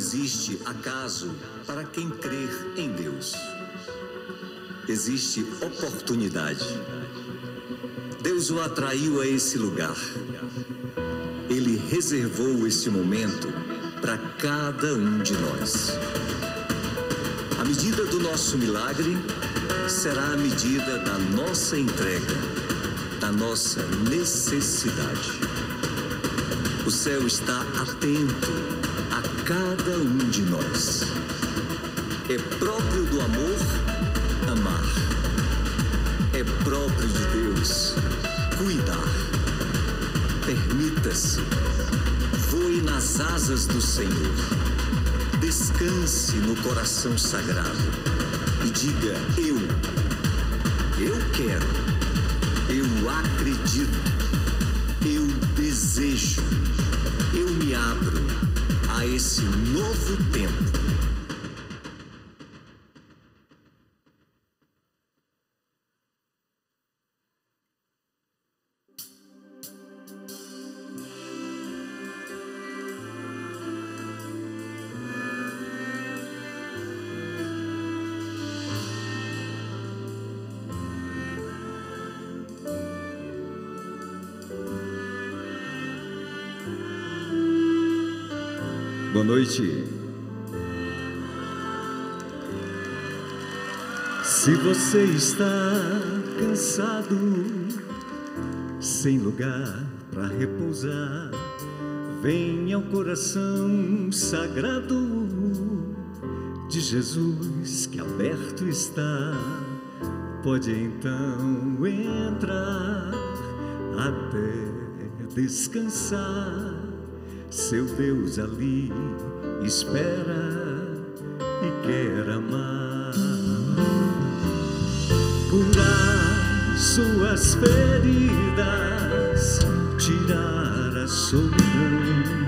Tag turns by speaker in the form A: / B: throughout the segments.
A: existe acaso para quem crer em Deus. Existe oportunidade. Deus o atraiu a esse lugar. Ele reservou esse momento para cada um de nós. A medida do nosso milagre será a medida da nossa entrega, da nossa necessidade. O céu está atento a cada um de nós. É próprio do amor amar. É próprio de Deus cuidar. Permita-se, voe nas asas do Senhor. Descanse no coração sagrado e diga: eu quero, eu acredito, eu desejo, eu me abro a esse novo tempo.
B: Boa noite. Se você está cansado, sem lugar para repousar, venha ao coração sagrado de Jesus que aberto está. Pode então entrar até descansar. Seu Deus ali espera e quer amar. Curar suas feridas, tirar a solidão,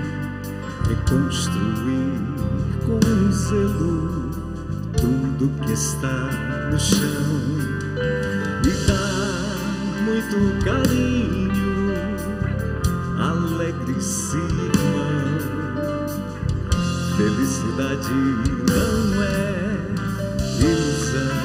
B: reconstruir com zelo tudo que está no chão e dar muito carinho, alegre-se, irmão. Felicidade não é ilusão.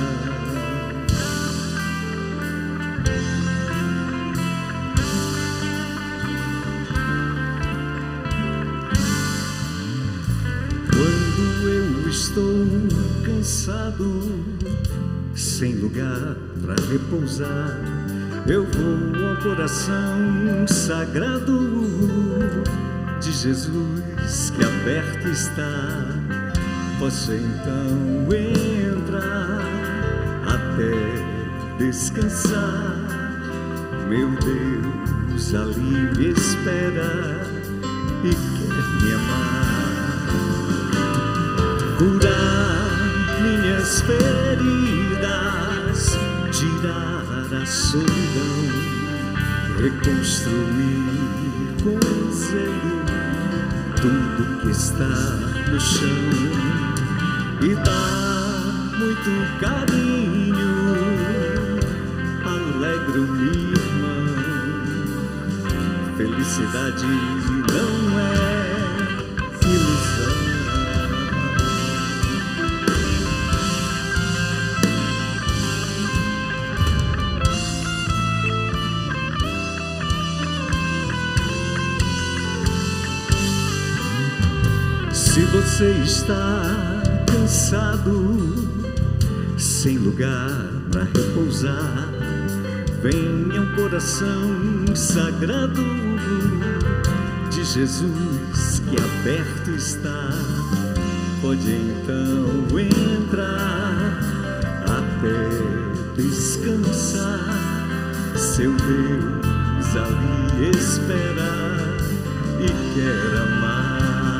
B: Quando eu estou cansado, sem lugar para repousar, eu vou ao coração sagrado de Jesus que aberto está. Posso então entrar até descansar. Meu Deus ali me espera e quer me amar. Curar minhas feridas, tirar a solidão, reconstruir com zelo tudo que está no chão e dar muito carinho, alegro-me, irmão. Felicidade não é ilusão. Se você está cansado, sem lugar para repousar, venha ao coração sagrado de Jesus que aberto está. Pode então entrar até descansar. Seu Deus ali espera e quer amar.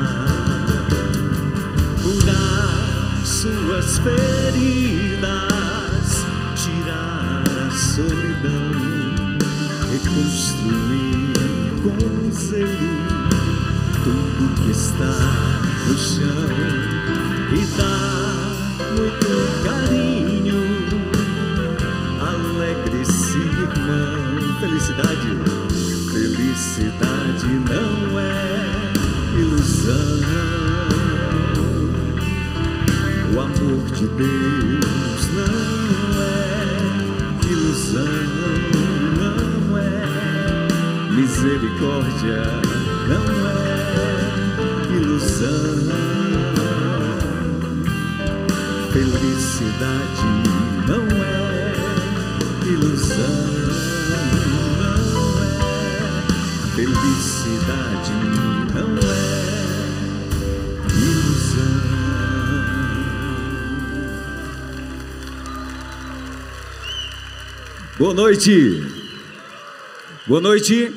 B: Curar suas feridas, tirar a solidão, reconstruir com zelo tudo que está no chão e dar muito carinho, alegre-se, irmão. Felicidade, felicidade não é ilusão. de Deus não é ilusão, não é misericórdia, não é ilusão. Felicidade não é ilusão, não é felicidade, não é ilusão. Boa noite. Boa noite.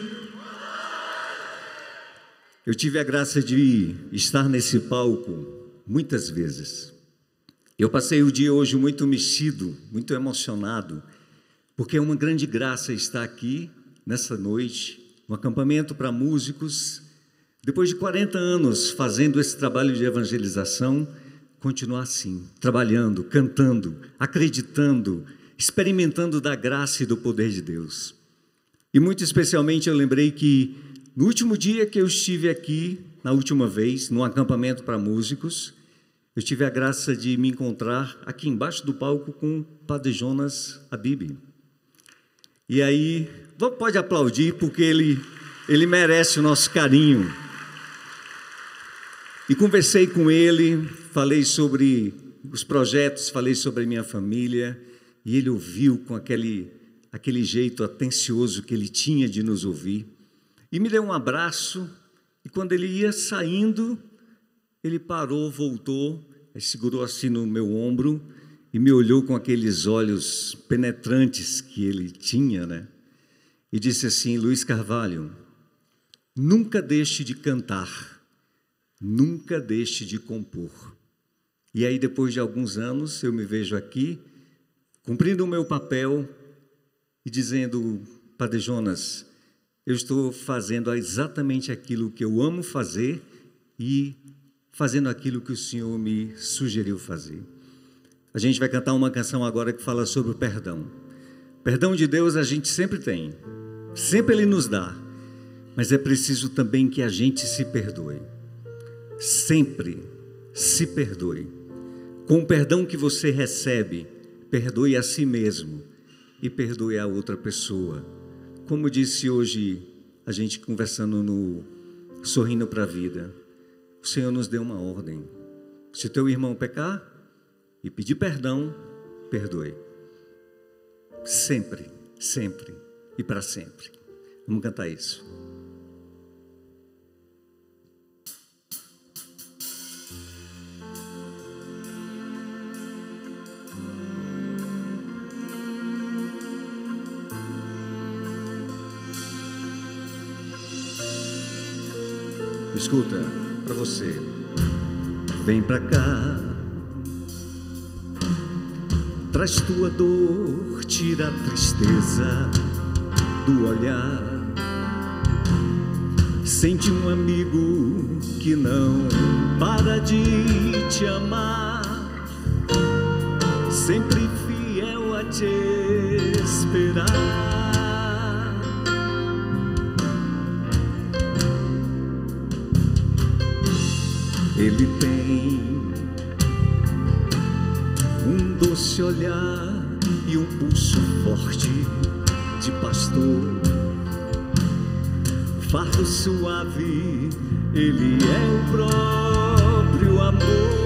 B: Eu tive a graça de estar nesse palco muitas vezes. Eu passei o dia hoje muito mexido, muito emocionado, porque é uma grande graça estar aqui nessa noite, um acampamento para músicos. Depois de 40 anos fazendo esse trabalho de evangelização, continuar assim, trabalhando, cantando, acreditando, experimentando da graça e do poder de Deus. E muito especialmente eu lembrei que no último dia que eu estive aqui, na última vez, no acampamento para músicos, eu tive a graça de me encontrar aqui embaixo do palco com o Padre Jonas Habib. E aí, pode aplaudir porque ele merece o nosso carinho. E conversei com ele, falei sobre os projetos, falei sobre a minha família, e ele ouviu com aquele jeito atencioso que ele tinha de nos ouvir. E me deu um abraço, e quando ele ia saindo, ele parou, voltou, segurou assim no meu ombro e me olhou com aqueles olhos penetrantes que ele tinha, né? E disse assim: Luiz Carvalho, nunca deixe de cantar, nunca deixe de compor. E aí, depois de alguns anos, eu me vejo aqui, cumprindo o meu papel e dizendo: Padre Jonas, eu estou fazendo exatamente aquilo que eu amo fazer e fazendo aquilo que o Senhor me sugeriu fazer. A gente vai cantar uma canção agora que fala sobre o perdão. Perdão de Deus a gente sempre tem, sempre Ele nos dá, mas é preciso também que a gente se perdoe. Sempre se perdoe. Com o perdão que você recebe, perdoe a si mesmo e perdoe a outra pessoa. Como disse hoje a gente conversando no Sorrindo para a Vida, o Senhor nos deu uma ordem: se o teu irmão pecar e pedir perdão, perdoe. Sempre, sempre e para sempre. Vamos cantar isso. Escuta, para você. Vem pra cá, traz tua dor, tira a tristeza do olhar. Sente um amigo que não para de te amar, sempre fiel a te esperar. Ele tem um doce olhar e um pulso forte de pastor, fardo suave, Ele é o próprio amor,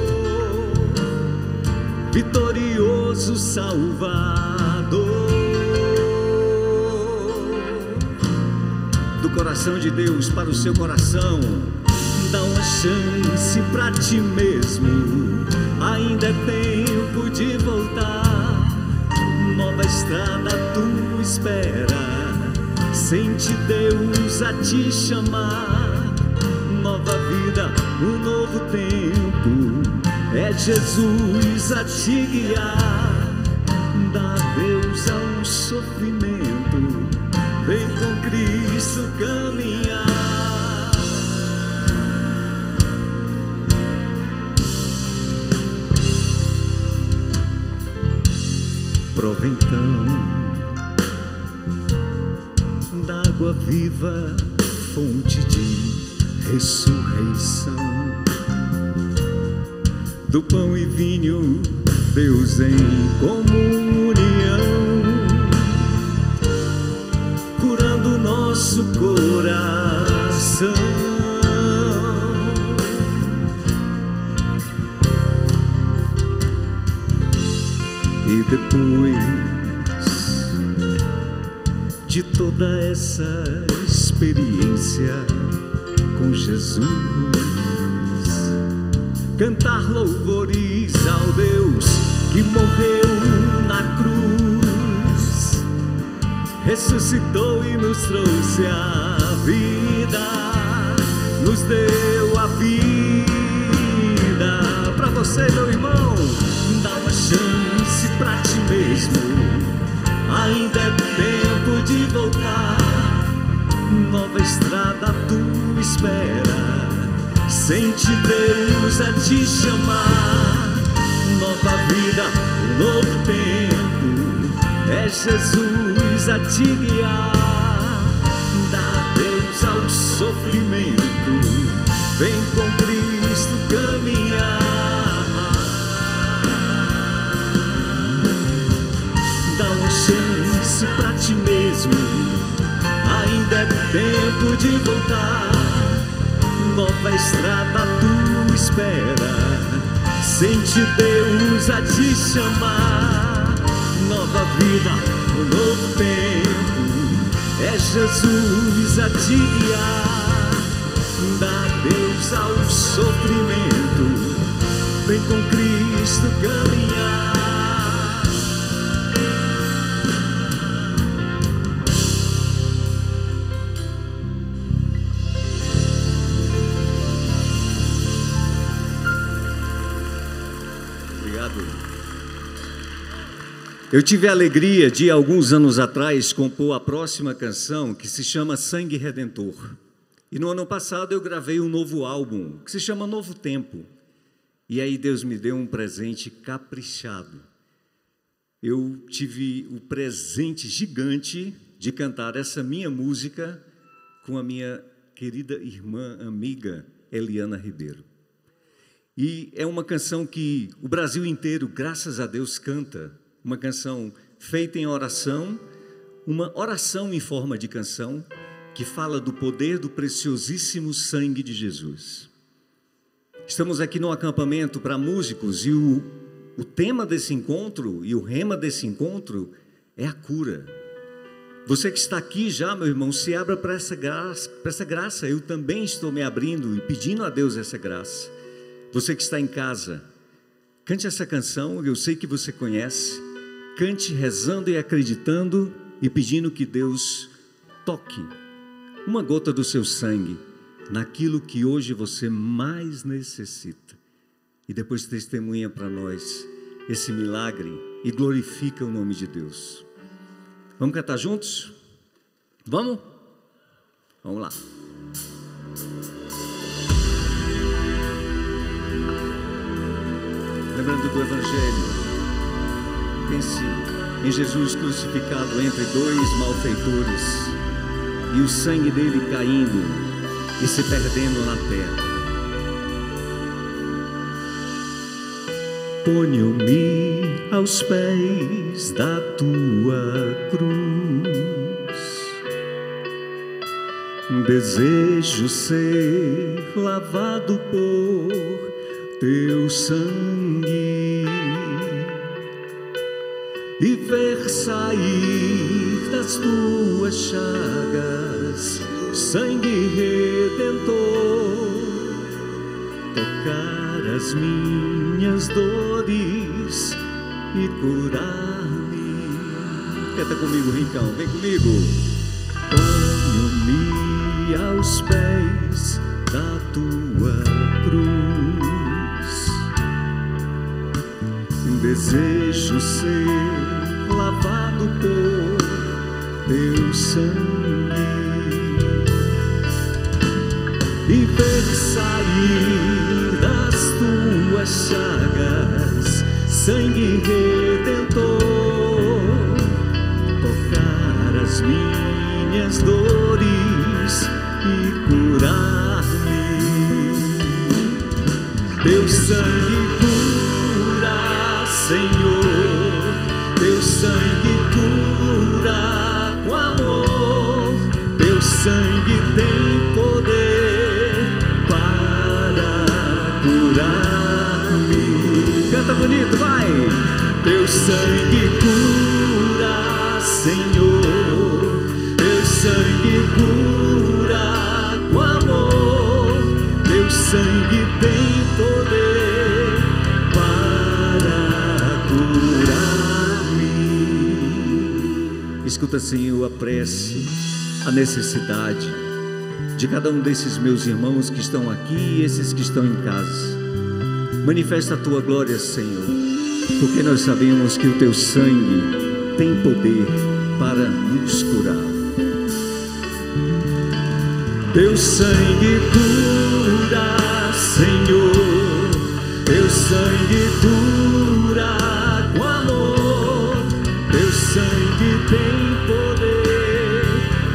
B: vitorioso Salvador. Do coração de Deus para o seu coração, dá uma chance pra ti mesmo, ainda é tempo de voltar. Nova estrada tu espera, sente Deus a te chamar. Nova vida, um novo tempo, é Jesus a te guiar. Dá Deus ao sofrimento, vem com Cristo caminhar. Prova então d'água viva, fonte de ressurreição, do pão e vinho Deus em comunhão, curando nosso coração. E depois de toda essa experiência com Jesus, cantar louvores ao Deus que morreu na cruz, ressuscitou e nos trouxe a vida, nos deu a vida. Pra você, meu irmão, dá uma chance pra ti mesmo, ainda é tempo de voltar. Nova estrada tu espera, sente Deus a te chamar. Nova vida, novo tempo, é Jesus a te guiar. Dá Deus ao sofrimento, vem com Cristo caminhar. Dá uma chance pra ti mesmo, ainda é tempo de voltar. Nova estrada tu espera, sente Deus a te chamar. Nova vida, um novo tempo, é Jesus a te guiar. Dá Deus ao sofrimento, vem com Cristo caminhar. Eu tive a alegria de, alguns anos atrás, compor a próxima canção, que se chama Sangue Redentor. E no ano passado eu gravei um novo álbum, que se chama Novo Tempo. E aí Deus me deu um presente caprichado. Eu tive o presente gigante de cantar essa minha música com a minha querida irmã, amiga, Eliana Ribeiro. E é uma canção que o Brasil inteiro, graças a Deus, canta. Uma canção feita em oração, uma oração em forma de canção, que fala do poder do preciosíssimo sangue de Jesus. Estamos aqui no acampamento para músicos e o tema desse encontro e o rema desse encontro é a cura. Você que está aqui já, meu irmão, se abra para essa graça. Eu também estou me abrindo e pedindo a Deus essa graça. Você que está em casa, cante essa canção, eu sei que você conhece. Cante rezando e acreditando e pedindo que Deus toque uma gota do seu sangue naquilo que hoje você mais necessita. E depois testemunha para nós esse milagre e glorifica o nome de Deus. Vamos cantar juntos? Vamos? Vamos lá. Lembrando do Evangelho, pense em Jesus crucificado entre dois malfeitores e o sangue dele caindo e se perdendo na terra. Ponho-me aos pés da tua cruz, desejo ser lavado por teu sangue e ver sair das tuas chagas sangue redentor, tocar as minhas dores e curar-me. Canta comigo, Rincão, vem comigo. Ponho-me aos pés da tua cruz, desejo ser lavado por teu sangue e ver sair das tuas chagas sangue redentor, tocar as minhas dores e curar-me. Teu sangue cura, Senhor, teu sangue cura com amor, teu sangue tem poder para curar-me. Canta bonito, vai! Teu sangue cura, Senhor, teu sangue cura com amor, teu sangue tem poder para curar-me. Escuta, Senhor, a prece, a necessidade de cada um desses meus irmãos que estão aqui e esses que estão em casa. Manifesta a tua glória, Senhor, porque nós sabemos que o teu sangue tem poder para nos curar. Teu sangue cura, Senhor, teu sangue cura com amor, teu sangue tem poder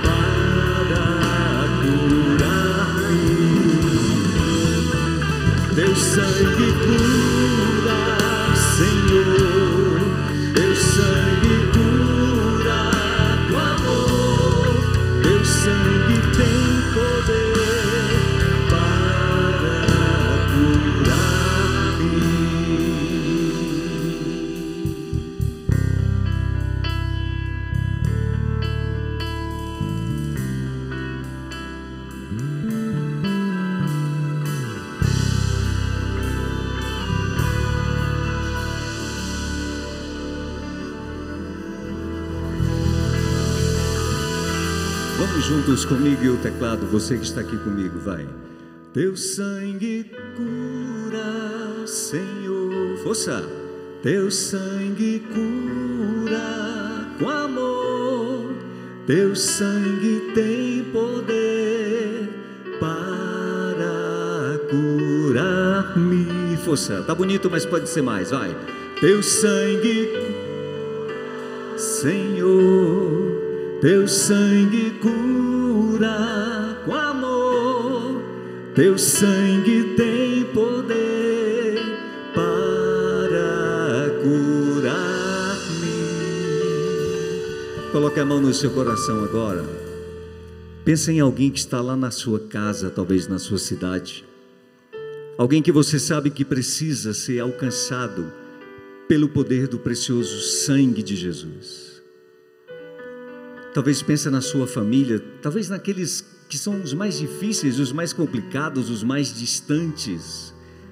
B: para curar-me. Teu sangue cura, Senhor, teu sangue cura com amor, teu sangue tem poder para curar-me. Vamos juntos comigo e o teclado, você que está aqui comigo, vai. Teu sangue cura, Senhor, força. Teu sangue cura com amor, teu sangue tem poder para curar-me. Força, tá bonito, mas pode ser mais, vai. Teu sangue, Senhor, teu sangue cura com amor, teu sangue tem poder para curar-me. Coloque a mão no seu coração agora. Pensa em alguém que está lá na sua casa, talvez na sua cidade. Alguém que você sabe que precisa ser alcançado pelo poder do precioso sangue de Jesus. Talvez pense na sua família, talvez naqueles que são os mais difíceis, os mais complicados, os mais distantes.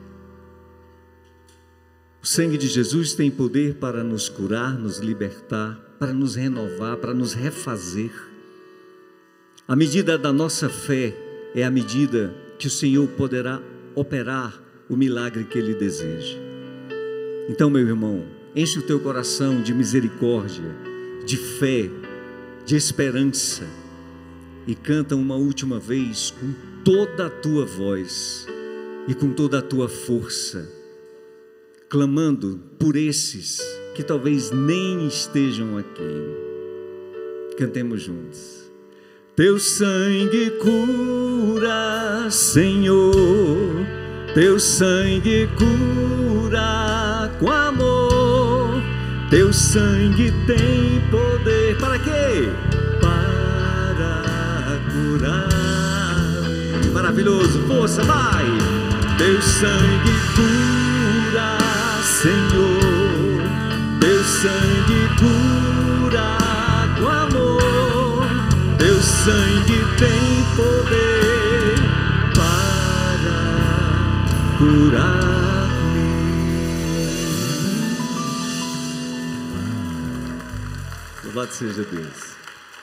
B: O sangue de Jesus tem poder para nos curar, nos libertar, para nos renovar, para nos refazer. A medida da nossa fé é a medida que o Senhor poderá operar o milagre que Ele deseja. Então, meu irmão, enche o teu coração de misericórdia, de fé, de esperança, e canta uma última vez com toda a tua voz e com toda a tua força, clamando por esses que talvez nem estejam aqui. Cantemos juntos. Teu sangue cura, Senhor, teu sangue cura com amor, teu sangue tem poder. Para quê? Para curar-me. Maravilhoso, força, vai! Teu sangue cura, Senhor, teu sangue cura com amor, teu sangue tem poder para curar-me. Louvado seja Deus.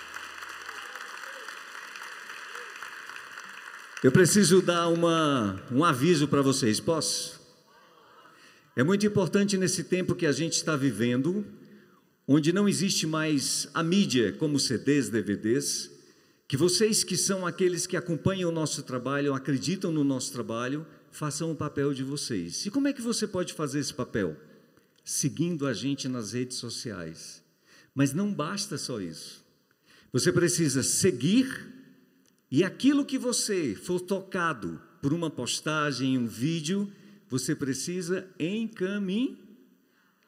B: Eu preciso dar um aviso para vocês, posso? É muito importante nesse tempo que a gente está vivendo, onde não existe mais a mídia como CDs, DVDs, que vocês que são aqueles que acompanham o nosso trabalho, acreditam no nosso trabalho, façam o papel de vocês. E como é que você pode fazer esse papel? Seguindo a gente nas redes sociais. Mas não basta só isso. Você precisa seguir, e aquilo que você for tocado por uma postagem, um vídeo, você precisa encaminhar.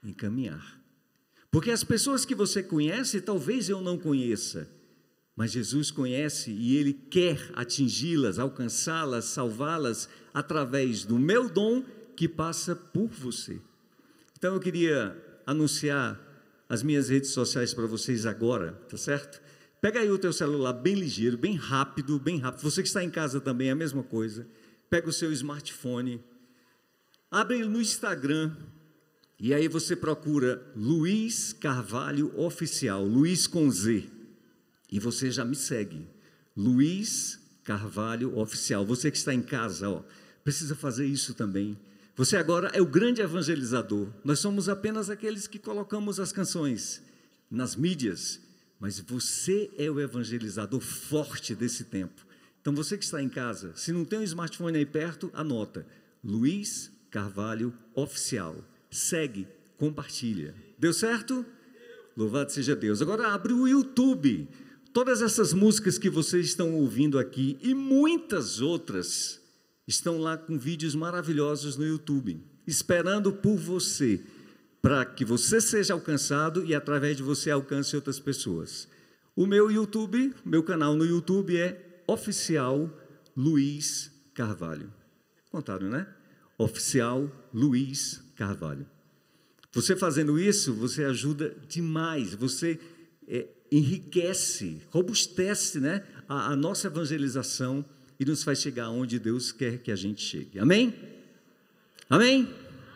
B: em caminhar. Porque as pessoas que você conhece, talvez eu não conheça, mas Jesus conhece e Ele quer atingi-las, alcançá-las, salvá-las através do meu dom que passa por você. Então eu queria anunciar as minhas redes sociais para vocês agora, tá certo? Pega aí o teu celular bem ligeiro, bem rápido, bem rápido. Você que está em casa também é a mesma coisa. Pega o seu smartphone, abre no Instagram e aí você procura Luiz Carvalho Oficial, Luiz com Z. E você já me segue, Luiz Carvalho Oficial. Você que está em casa, precisa fazer isso também. Você agora é o grande evangelizador. Nós somos apenas aqueles que colocamos as canções nas mídias, mas você é o evangelizador forte desse tempo. Então você que está em casa, se não tem um smartphone aí perto, anota, Luiz Carvalho Oficial. Segue, compartilha. Deu certo? Louvado seja Deus. Agora abre o YouTube. Todas essas músicas que vocês estão ouvindo aqui e muitas outras estão lá com vídeos maravilhosos no YouTube, esperando por você, para que você seja alcançado e através de você alcance outras pessoas. O meu YouTube, meu canal no YouTube é Oficial Luiz Carvalho. Contaram, né? Oficial Luiz Carvalho. Você fazendo isso, você ajuda demais, você enriquece, robustece, né, a nossa evangelização e nos faz chegar onde Deus quer que a gente chegue. Amém? Amém?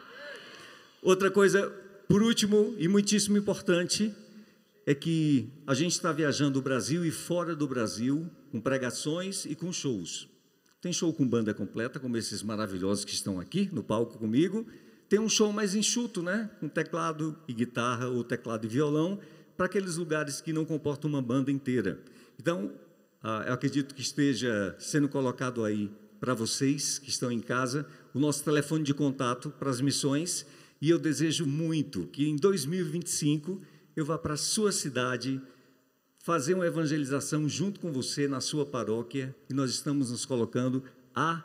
B: Outra coisa, por último e muitíssimo importante, é que a gente está viajando o Brasil e fora do Brasil, com pregações e com shows. Tem show com banda completa, como esses maravilhosos que estão aqui no palco comigo. Tem um show mais enxuto, né? Com teclado e guitarra ou teclado e violão, para aqueles lugares que não comportam uma banda inteira. Então, eu acredito que esteja sendo colocado aí para vocês que estão em casa, o nosso telefone de contato para as missões, e eu desejo muito que em 2025 eu vá para a sua cidade fazer uma evangelização junto com você na sua paróquia, e nós estamos nos colocando à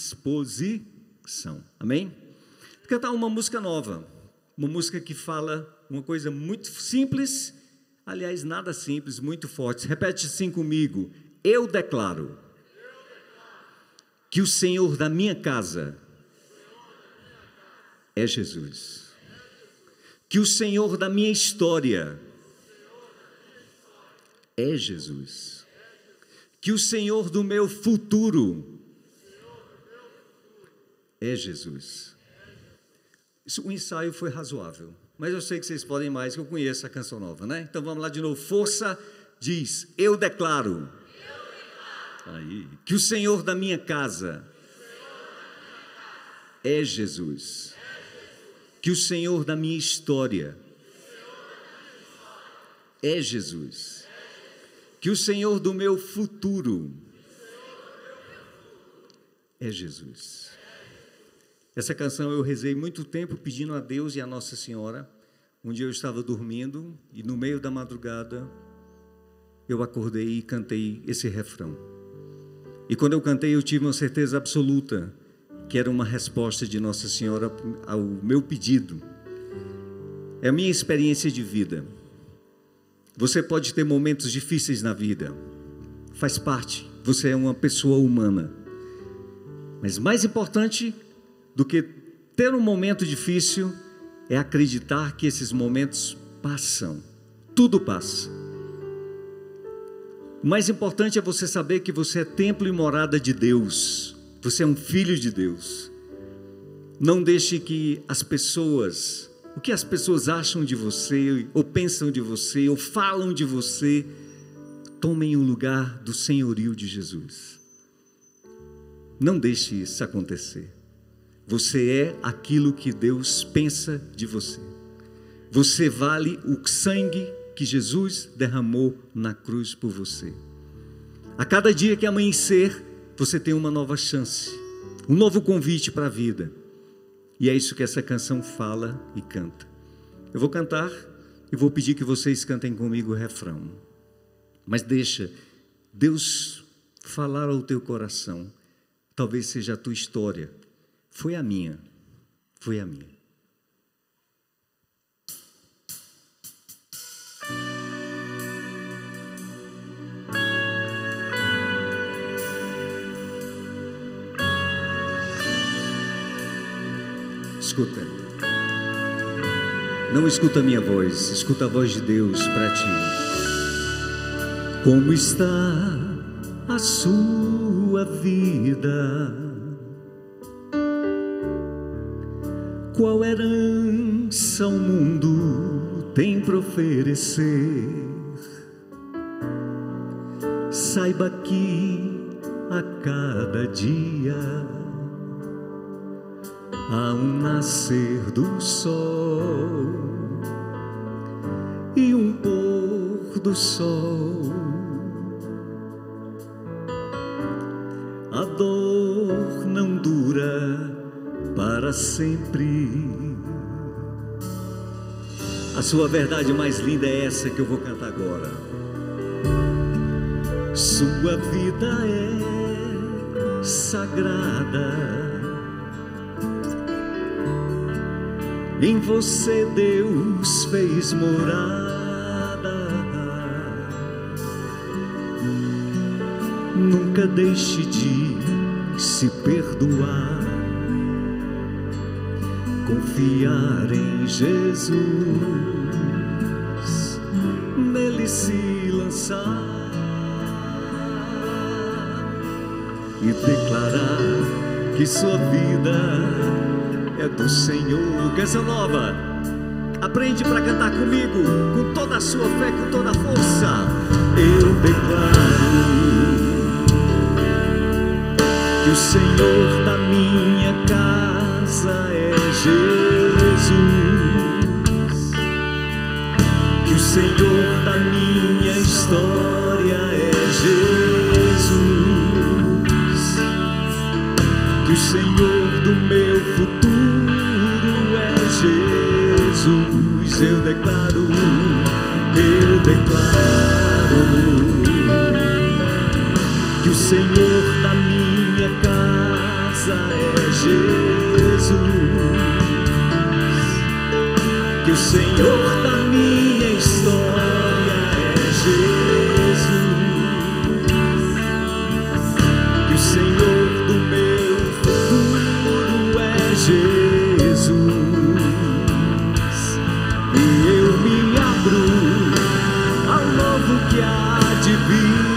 B: disposição. Amém? Vou cantar uma música nova, uma música que fala uma coisa muito simples, aliás, nada simples, muito forte. Repete assim comigo: eu declaro que o Senhor da minha casa é Jesus, que o Senhor da minha história é Jesus, que o Senhor do meu futuro é Jesus. O ensaio foi razoável, mas eu sei que vocês podem mais, que eu conheço a canção nova, né? Então vamos lá de novo. Força diz: eu declaro, aí, que o Senhor da minha casa é Jesus, que o Senhor da minha história é Jesus, que o Senhor do meu futuro é Jesus. Essa canção eu rezei muito tempo pedindo a Deus e a Nossa Senhora. Um dia eu estava dormindo e no meio da madrugada eu acordei e cantei esse refrão. E quando eu cantei eu tive uma certeza absoluta que era uma resposta de Nossa Senhora ao meu pedido. É a minha experiência de vida. Você pode ter momentos difíceis na vida, faz parte, você é uma pessoa humana. Mas mais importante do que ter um momento difícil é acreditar que esses momentos passam, tudo passa. O mais importante é você saber que você é templo e morada de Deus, você é um filho de Deus. Não deixe que as pessoas, o que as pessoas acham de você, ou pensam de você, ou falam de você, tomem o lugar do senhorio de Jesus. Não deixe isso acontecer. Você é aquilo que Deus pensa de você. Você vale o sangue que Jesus derramou na cruz por você. A cada dia que amanhecer, você tem uma nova chance, um novo convite para a vida. E é isso que essa canção fala e canta. Eu vou cantar e vou pedir que vocês cantem comigo o refrão. Mas deixa Deus falar ao teu coração. Talvez seja a tua história. Foi a minha. Foi a minha. escuta. Não escuta a minha voz, escuta a voz de Deus para ti. Como está a sua vida? Qual herança o mundo tem para oferecer? Saiba que a cada dia há um nascer do sol e um pôr do sol. A dor não dura para sempre. A sua verdade mais linda é essa que eu vou cantar agora. Sua vida é sagrada, em você Deus fez morada. Nunca deixe de se perdoar, confiar em Jesus, nele se lançar e declarar que sua vida é do Senhor. Canção nova, aprende para cantar comigo, com toda a sua fé, com toda a força. Eu declaro que o Senhor da minha casa é Jesus, que o Senhor da minha história é Jesus, que o Senhor do meu futuro é Jesus. Eu declaro que o Senhor da minha casa é Jesus, que o Senhor da minha história é Jesus, que o Senhor do meu futuro é Jesus. E eu me abro ao novo que há de vir,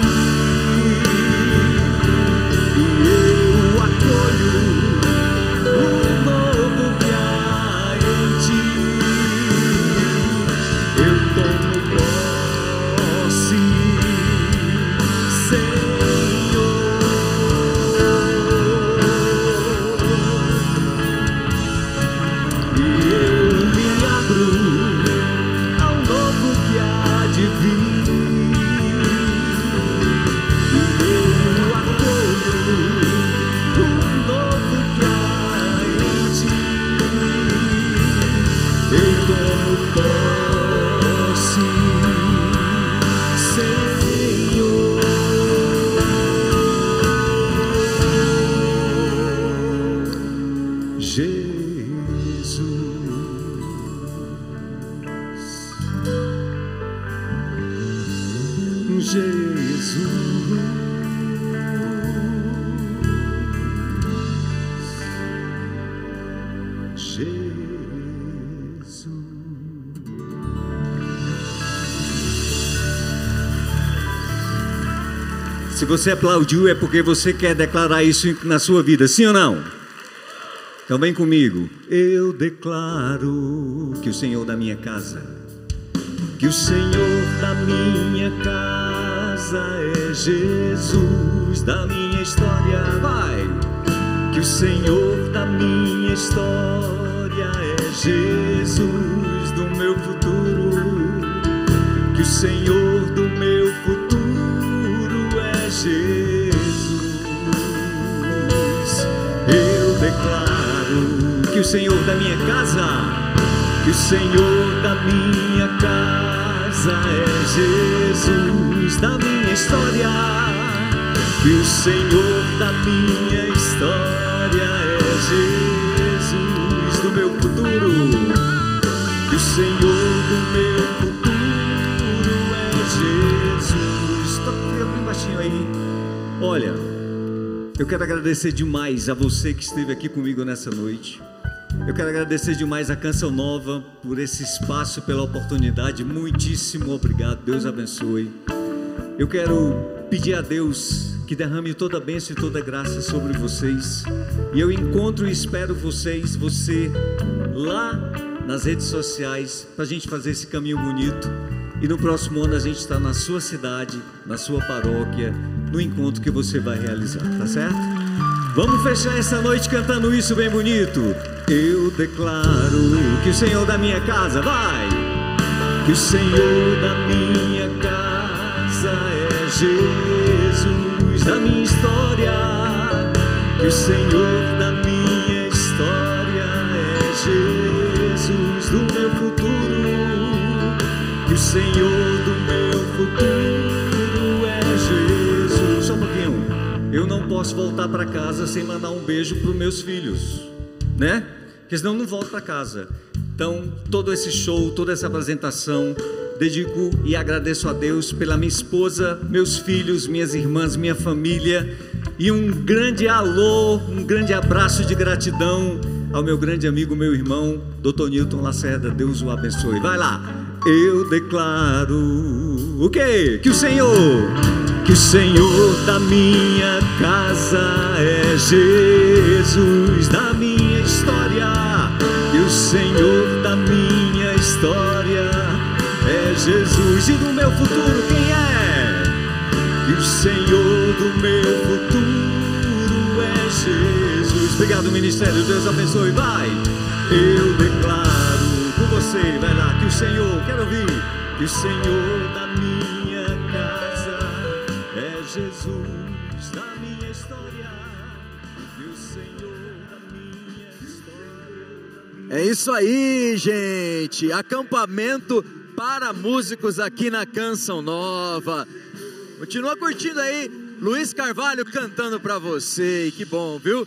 B: e eu acolho o novo que há em ti. Eu tomo posse, Senhor, e eu me abro ao novo que há de vir, e eu acolho o novo que há em ti. Eu tomo posse, Senhor, Jesus, Jesus. Se você aplaudiu é porque você quer declarar isso na sua vida, sim ou não? Então vem comigo. Eu declaro que o Senhor da minha casa, que o Senhor da minha casa é Jesus, da minha história, vai. Que o Senhor da minha história é Jesus, do meu futuro. Que o Senhor do meu futuro é Jesus. Eu declaro que o Senhor da minha casa, que o Senhor da minha casa é Jesus, da minha história. Que o Senhor da minha história é Jesus, do meu futuro. Que o Senhor do meu futuro é Jesus. Toca bem baixinho aí. Olha, eu quero agradecer demais a você que esteve aqui comigo nessa noite. Eu quero agradecer demais a Canção Nova por esse espaço, pela oportunidade. Muitíssimo obrigado. Deus abençoe. Eu quero pedir a Deus que derrame toda a bênção e toda a graça sobre vocês. E eu encontro e espero você lá nas redes sociais, para a gente fazer esse caminho bonito. E no próximo ano a gente está na sua cidade, na sua paróquia, no encontro que você vai realizar, tá certo? Vamos fechar essa noite cantando isso bem bonito. Eu declaro que o Senhor da minha casa, vai! Que o Senhor da minha casa é Jesus da minha história. Que o Senhor da minha história é Jesus do meu futuro. Que o Senhor do meu futuro é Jesus. Só um pouquinho. Eu não posso voltar para casa sem mandar um beijo para os meus filhos, né? Porque senão eu não volto para casa. Então, todo esse show, toda essa apresentação, dedico e agradeço a Deus pela minha esposa, meus filhos, minhas irmãs, minha família. E um grande alô, um grande abraço de gratidão ao meu grande amigo, meu irmão, Dr. Newton Lacerda. Deus o abençoe. Vai lá. Eu declaro o quê? Que o Senhor da minha casa é Jesus da minha história. Que o Senhor da minha história é Jesus. E do meu futuro quem é? Que o Senhor do meu futuro é Jesus. Obrigado, ministério. Deus abençoe. Vai. Eu declaro com você. Vai lá. Que o Senhor, quero ouvir. Que o Senhor da minha casa é Jesus da minha história. Que o Senhor da minha história.
C: É isso aí, gente. Acampamento para músicos aqui na Canção Nova. Continua curtindo aí, Luiz Carvalho cantando para você. E que bom, viu?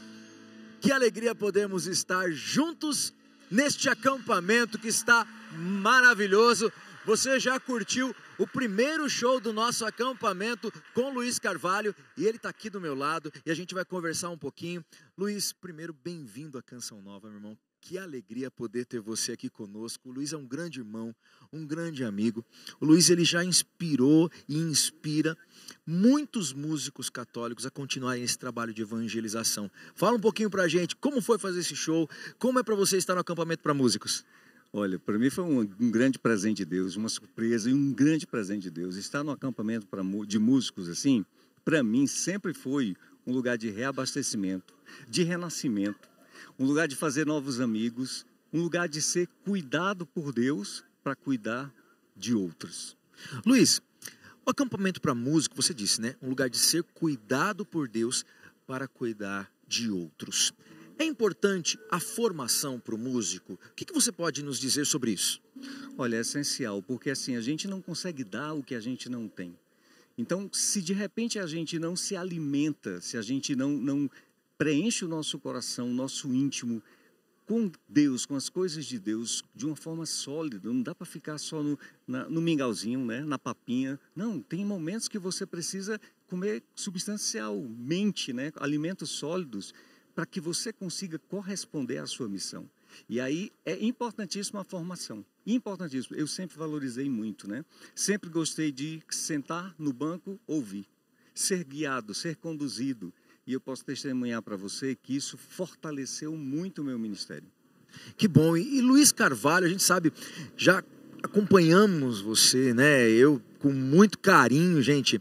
C: Que alegria podermos estar juntos neste acampamento que está maravilhoso. Você já curtiu o primeiro show do nosso acampamento com Luiz Carvalho e ele está aqui do meu lado e a gente vai conversar um pouquinho. Luiz, primeiro, bem-vindo à Canção Nova, meu irmão. Que alegria poder ter você aqui conosco. O Luiz é um grande irmão, um grande amigo. O Luiz, ele já inspirou e inspira muitos músicos católicos a continuarem esse trabalho de evangelização. Fala um pouquinho pra gente, como foi fazer esse show? Como é para você estar no acampamento para músicos?
B: Olha, para mim foi um grande presente de Deus, uma surpresa e um grande presente de Deus. Estar no acampamento de músicos assim, para mim sempre foi um lugar de reabastecimento, de renascimento, um lugar de fazer novos amigos, um lugar de ser cuidado por Deus para cuidar de outros.
C: Luiz, o acampamento para músico, você disse, né? Um lugar de ser cuidado por Deus para cuidar de outros. É importante a formação para o músico? O que você pode nos dizer sobre isso?
B: Olha, é essencial, porque assim, a gente não consegue dar o que a gente não tem. Então, se de repente a gente não se alimenta, se a gente não preenche o nosso coração, o nosso íntimo com Deus, com as coisas de Deus, de uma forma sólida, não dá para ficar só no mingauzinho, né? Na papinha. Não, tem momentos que você precisa comer substancialmente, né? Alimentos sólidos, para que você consiga corresponder à sua missão. E aí é importantíssima a formação, importantíssimo. Eu sempre valorizei muito, né? Sempre gostei de sentar no banco, ouvir, ser guiado, ser conduzido. E eu posso testemunhar para você que isso fortaleceu muito o meu ministério.
C: Que bom. E Luiz Carvalho, a gente sabe, já acompanhamos você, né? Eu, com muito carinho, gente,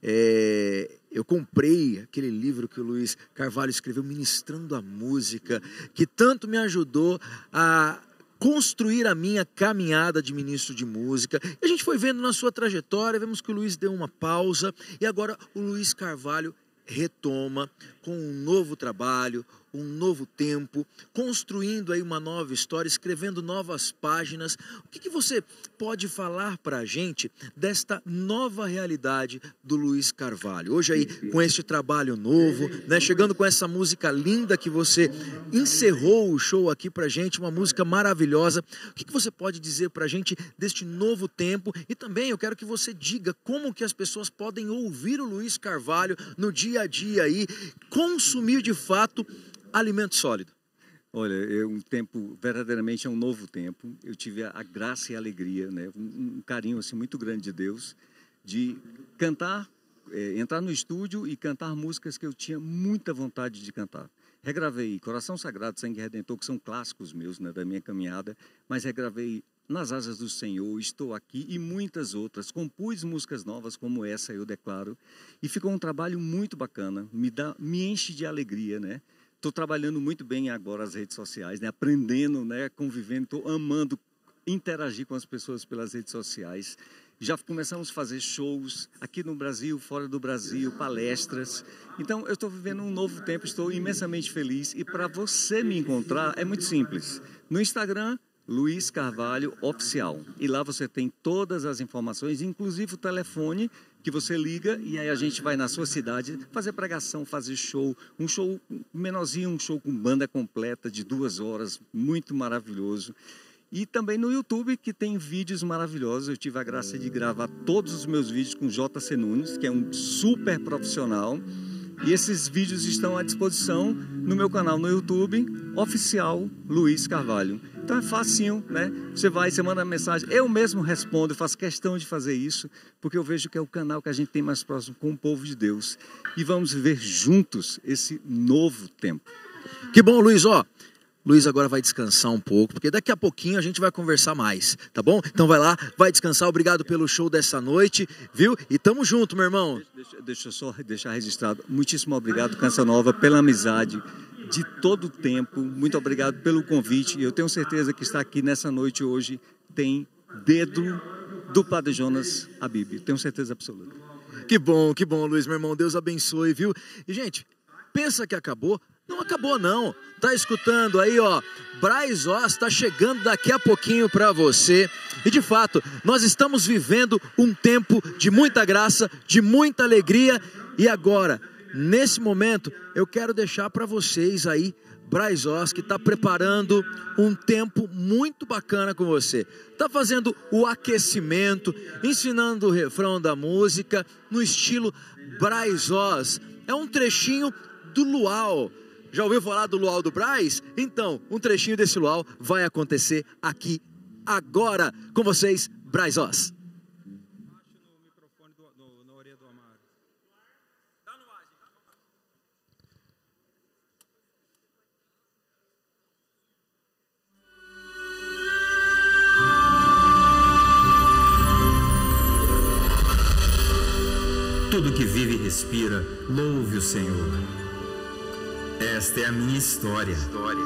C: eu comprei aquele livro que o Luiz Carvalho escreveu, Ministrando a Música, que tanto me ajudou a construir a minha caminhada de ministro de música. E a gente foi vendo na sua trajetória, vemos que o Luiz deu uma pausa, e agora o Luiz Carvalho retoma com um novo trabalho, um novo tempo, construindo aí uma nova história, escrevendo novas páginas. O que você pode falar para a gente desta nova realidade do Luiz Carvalho? Hoje aí, com este trabalho novo, né, chegando com essa música linda que você encerrou o show aqui para a gente, uma música maravilhosa. O que você pode dizer para a gente deste novo tempo? E também eu quero que você diga como que as pessoas podem ouvir o Luiz Carvalho no dia a dia aí, consumir de fato alimento sólido.
B: Olha, um tempo, verdadeiramente é um novo tempo. Eu tive a graça e a alegria, né? Um carinho assim, muito grande de Deus, de cantar, entrar no estúdio e cantar músicas que eu tinha muita vontade de cantar. Regravei Coração Sagrado, Sangue Redentor, que são clássicos meus, né, da minha caminhada, mas regravei Nas Asas do Senhor, Estou Aqui e muitas outras. Compus músicas novas como essa, Eu Declaro, e ficou um trabalho muito bacana, me enche de alegria, né? Estou trabalhando muito bem agora as redes sociais, né? Aprendendo, né? Convivendo, estou amando interagir com as pessoas pelas redes sociais. Já começamos a fazer shows aqui no Brasil, fora do Brasil, palestras. Então, eu estou vivendo um novo tempo, estou imensamente feliz. E para você me encontrar, é muito simples. No Instagram, Luiz Carvalho Oficial. E lá você tem todas as informações, inclusive o telefone que você liga e aí a gente vai na sua cidade fazer pregação, fazer show. Um show menorzinho, um show com banda completa de 2 horas, muito maravilhoso. E também no YouTube, que tem vídeos maravilhosos. Eu tive a graça de gravar todos os meus vídeos com JC Nunes, que é um super profissional. E esses vídeos estão à disposição no meu canal no YouTube, Oficial Luiz Carvalho. Então é facinho, né? Você vai, você manda mensagem, eu mesmo respondo, eu faço questão de fazer isso, porque eu vejo que é o canal que a gente tem mais próximo com o povo de Deus. E vamos viver juntos esse novo tempo.
C: Que bom, Luiz, ó. Luiz agora vai descansar um pouco, porque daqui a pouquinho a gente vai conversar mais, tá bom? Então vai lá, vai descansar, obrigado pelo show dessa noite, viu? E tamo junto, meu irmão.
B: Deixa eu só deixar registrado, muitíssimo obrigado, Canção Nova, pela amizade de todo o tempo, muito obrigado pelo convite, eu tenho certeza que estar aqui nessa noite hoje tem dedo do Padre Jonas Habib, tenho certeza absoluta.
C: Que bom, Luiz, meu irmão, Deus abençoe, viu? E gente, pensa que acabou? Não acabou não, tá escutando aí ó, Braz Oz tá chegando daqui a pouquinho para você. E de fato, nós estamos vivendo um tempo de muita graça, de muita alegria. E agora, nesse momento, eu quero deixar para vocês aí, Braz Oz, que está preparando um tempo muito bacana com você. Está fazendo o aquecimento, ensinando o refrão da música no estilo Braz Oz. É um trechinho do luau. Já ouviu falar do luau do Braz? Então, um trechinho desse luau vai acontecer aqui agora com vocês, Braz Oz.
D: Tudo que vive e respira, louve o Senhor. Esta é a minha história.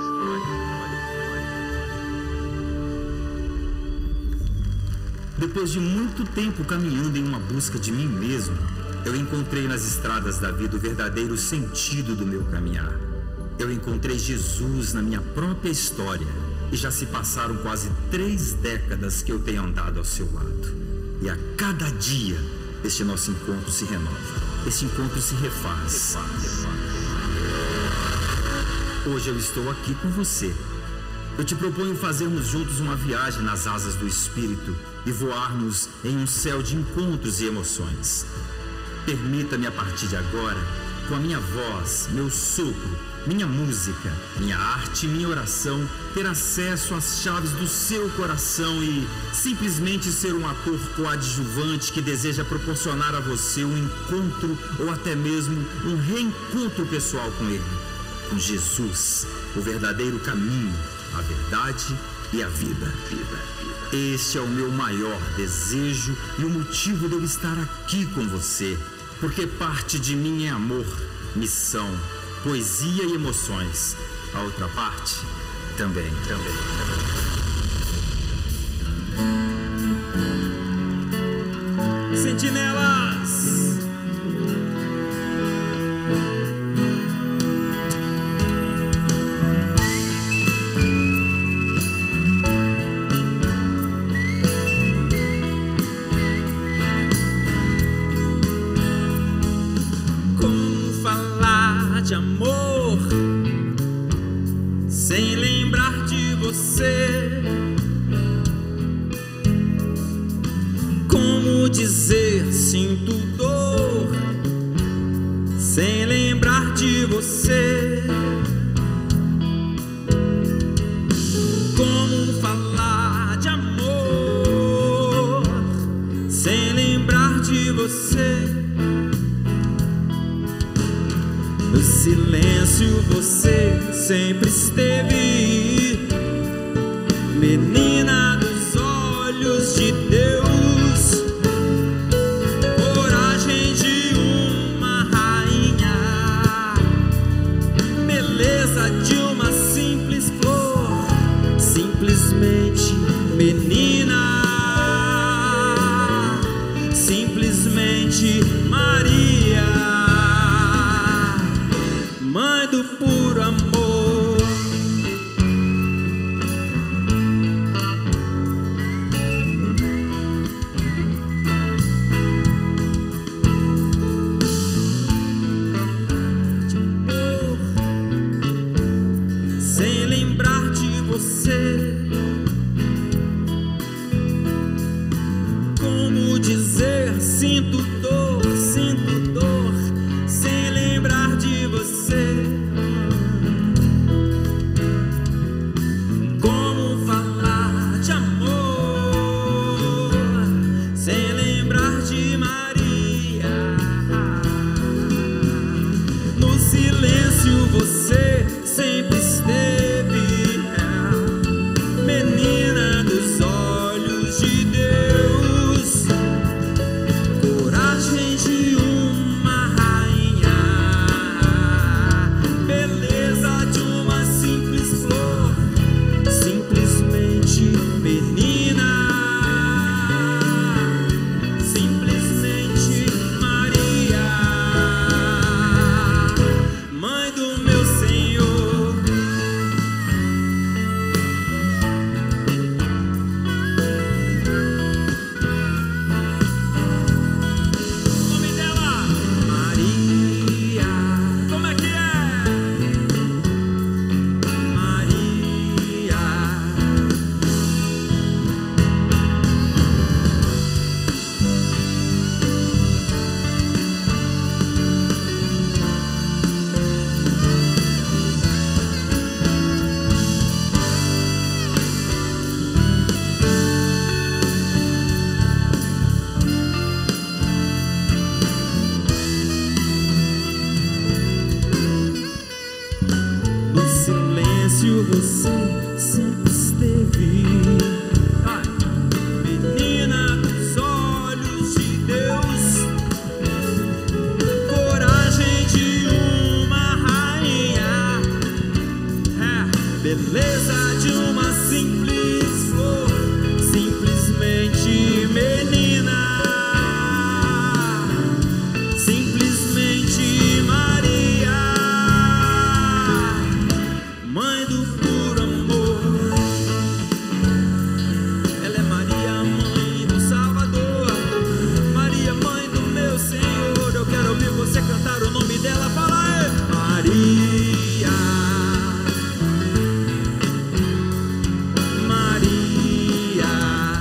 D: Depois de muito tempo caminhando em uma busca de mim mesmo, eu encontrei nas estradas da vida o verdadeiro sentido do meu caminhar. Eu encontrei Jesus na minha própria história e já se passaram quase 3 décadas que eu tenho andado ao seu lado. E a cada dia, este nosso encontro se renova, este encontro se refaz. Hoje eu estou aqui com você. Eu te proponho fazermos juntos uma viagem nas asas do Espírito e voarmos em um céu de encontros e emoções. Permita-me a partir de agora, com a minha voz, meu sopro, minha música, minha arte e minha oração, ter acesso às chaves do seu coração e simplesmente ser um ator coadjuvante que deseja proporcionar a você um encontro ou até mesmo um reencontro pessoal com Ele, com Jesus, o verdadeiro caminho, a verdade e a vida. Este é o meu maior desejo e o motivo de eu estar aqui com você, porque parte de mim é amor, missão, poesia e emoções. A outra parte também.
E: Sentinelas! De amor, sem lembrar de você. Como dizer sinto dor, sem lembrar de você. sem lembrar de você. No silêncio você sempre esteve, menina dos olhos de Deus, coragem de uma rainha, beleza de uma simples flor, simplesmente menina, simplesmente Maria, mãe do puro amor. Sem lembrar de você, como dizer sinto dor, sem lembrar de você. Como falar de amor, sem lembrar de Maria. No silêncio você sempre esteve, menina dos olhos de Deus, coragem de uma rainha, beleza de uma simples flor, simplesmente menina, simplesmente Maria, mãe do meu Senhor. O nome dela, Maria. Como é que é? Maria. No silêncio você sempre esteve, menina dos olhos de Deus, coragem de uma rainha, beleza de uma simples flor, simplesmente menina, simplesmente Maria, mãe do puro amor. Ela é Maria, mãe do Salvador, Maria, mãe do meu Senhor. Eu quero ouvir você cantar o nome dela. Fala aí, Maria, Maria.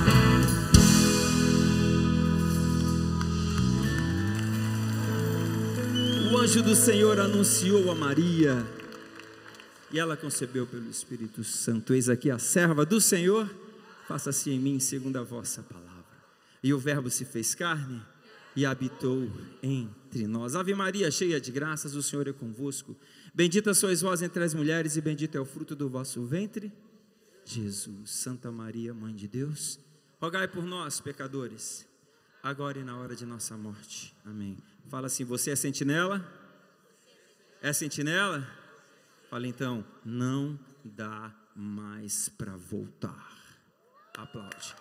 E: O anjo do Senhor anunciou a Maria, e ela concebeu pelo Espírito Santo. Eis aqui a serva do Senhor, faça-se em mim segundo a vossa palavra. E o verbo se fez carne e habitou entre nós. Ave Maria, cheia de graças, o Senhor é convosco. Bendita sois vós entre as mulheres, e bendito é o fruto do vosso ventre, Jesus. Santa Maria, Mãe de Deus, rogai por nós, pecadores, agora e na hora de nossa morte. Amém. Fala assim: você é sentinela? É sentinela? Fala então: não dá mais para voltar. Aplaude.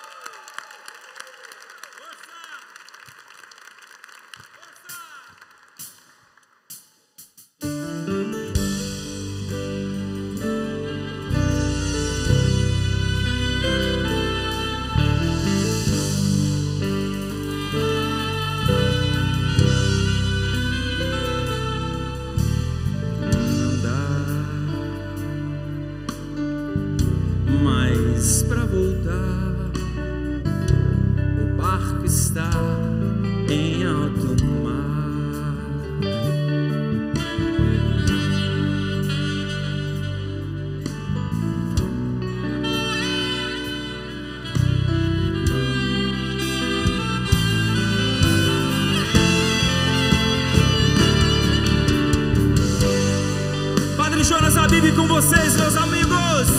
E: Para voltar, o barco está em alto mar. comigo e com vocês, meus amigos.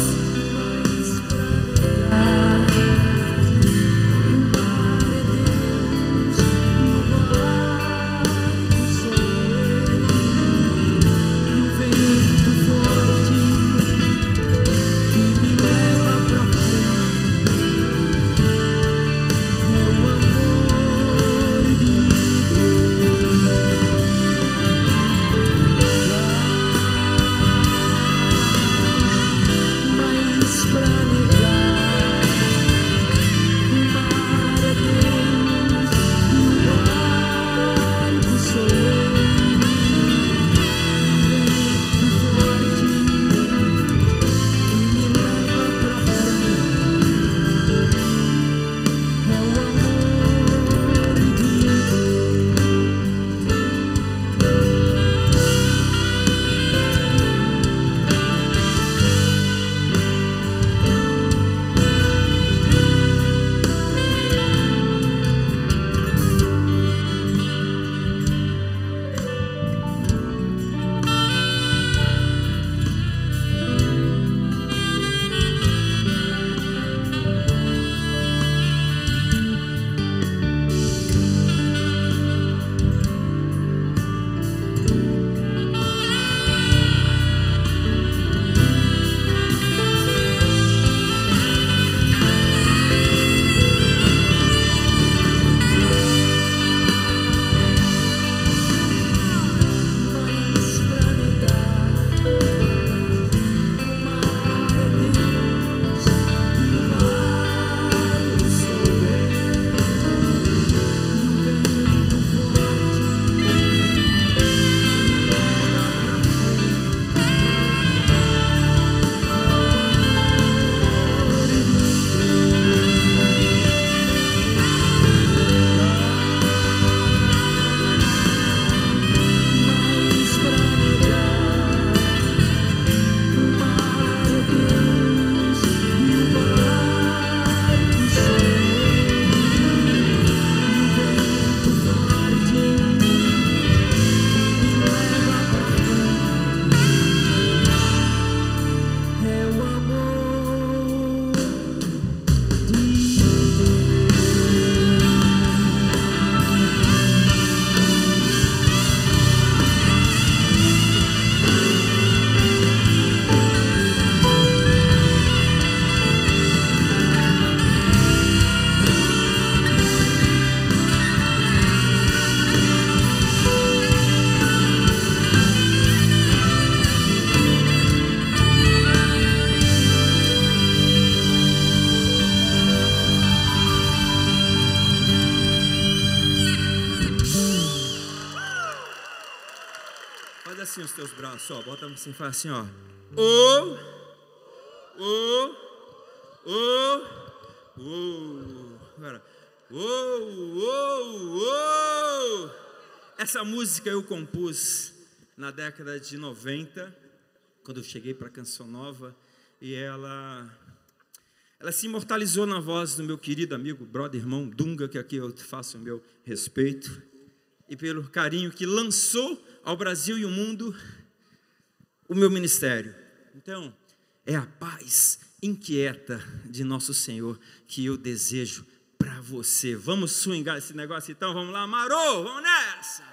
E: Assim os teus braços, ó, bota assim, faz assim, ó. Agora. Essa música eu compus na década de 90, quando eu cheguei para a Canção Nova, e ela se imortalizou na voz do meu querido amigo, brother, irmão Dunga, que aqui eu faço o meu respeito, e pelo carinho que lançou ao Brasil e ao mundo o meu ministério. Então, é a paz inquieta de nosso Senhor que eu desejo para você. Vamos swingar esse negócio então? Vamos lá, Marô, vamos nessa!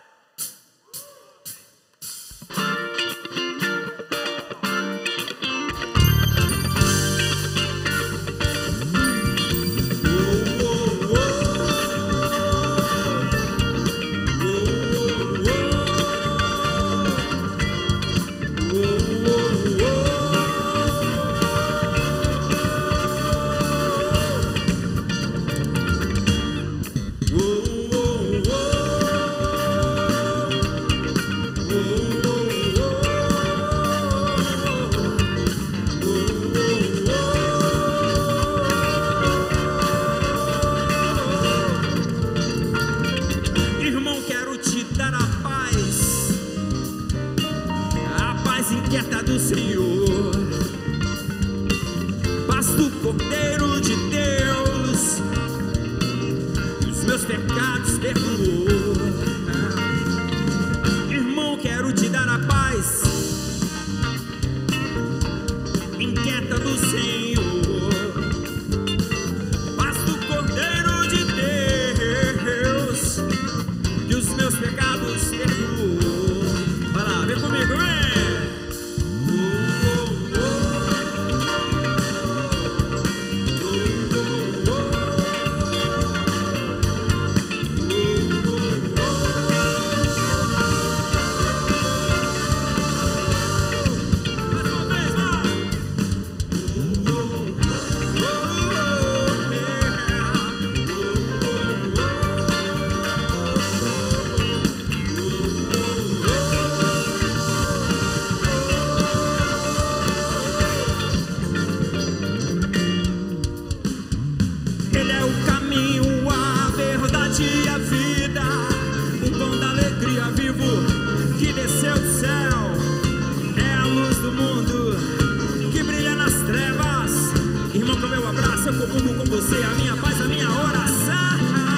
E: minha vida, o pão da alegria vivo que desceu do céu, é a luz do mundo que brilha nas trevas. Irmão, com meu abraço, eu comungo com você, a minha paz, a minha oração.